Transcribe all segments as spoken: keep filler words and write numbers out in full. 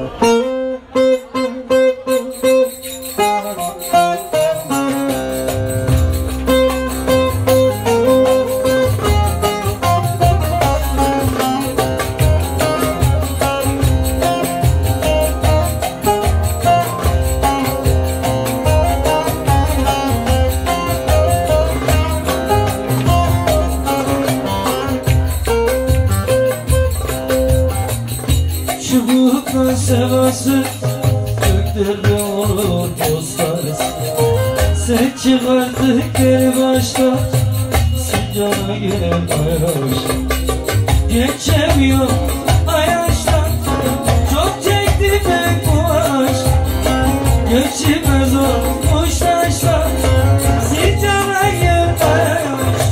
Çubukla sevasın göklerde olur dostlarız. Sen çıkardık geri başta Sincana giren ayaş. Geçemiyor ayaştan, çok çekti ben bu aşk. Geçmez olmuş taşlar Sincana giren ayaş.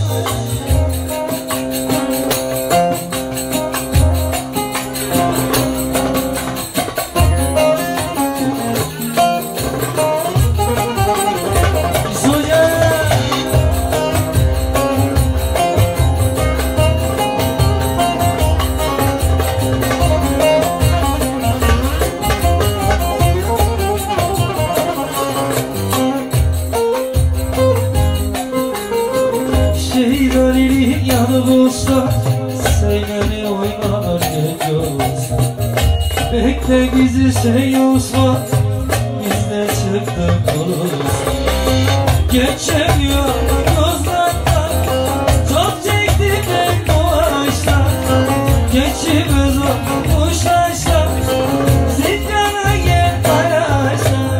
Şeylerin yanı boşta Seyneni oynar gece olsa. Bekle bizi sen Osman, biz de çıktık olursa. Geçemiyor gözlerden, çok çekti ben bu aşktan. Geçmez olmuş taşlar Sincana gel ayaşlar.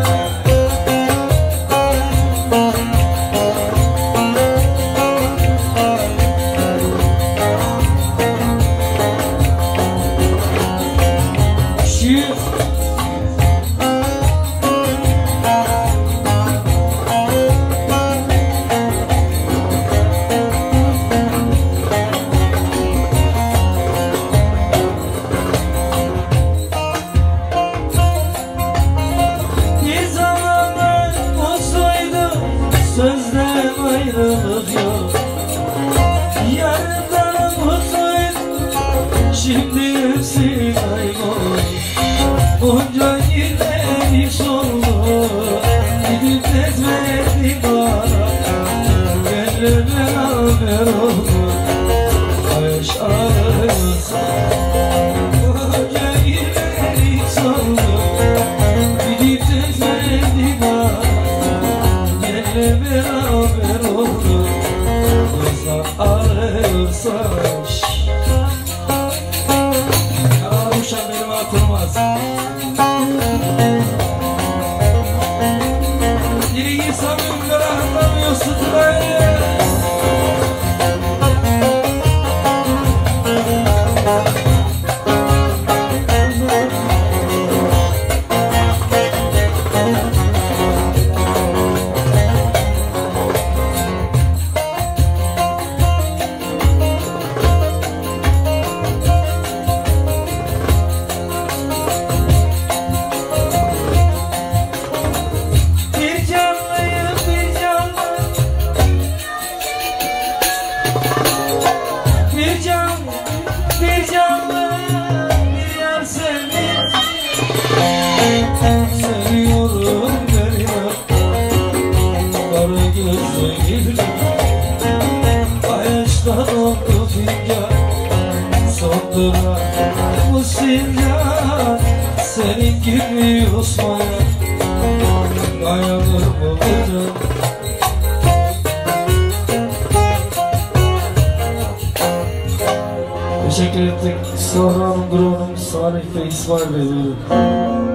Sözden ayrılık yok, yarından mutluyum, şimdi hepsi kayboldu. Onca yıllar iş oldu, gidip etmedi bana. Benle beraber oldu, ayaş ağrıyorsa. Onca yıllar iş oldu, gidip etmedi bana. Benle beraber oldu, uzak ağrıyorsa. Ya bu şan benim atılmaz. İyi samimleri anlamıyorsun be. Seviyorum derya, kara gözlü ayaşta doldu fincan, sondurar bu sincan. Senin gibi Osman'a dayanır bu can. Teşekkür ettik. Sonra Hanım, Duru Hanım, Salih Bey, İsmail Bey.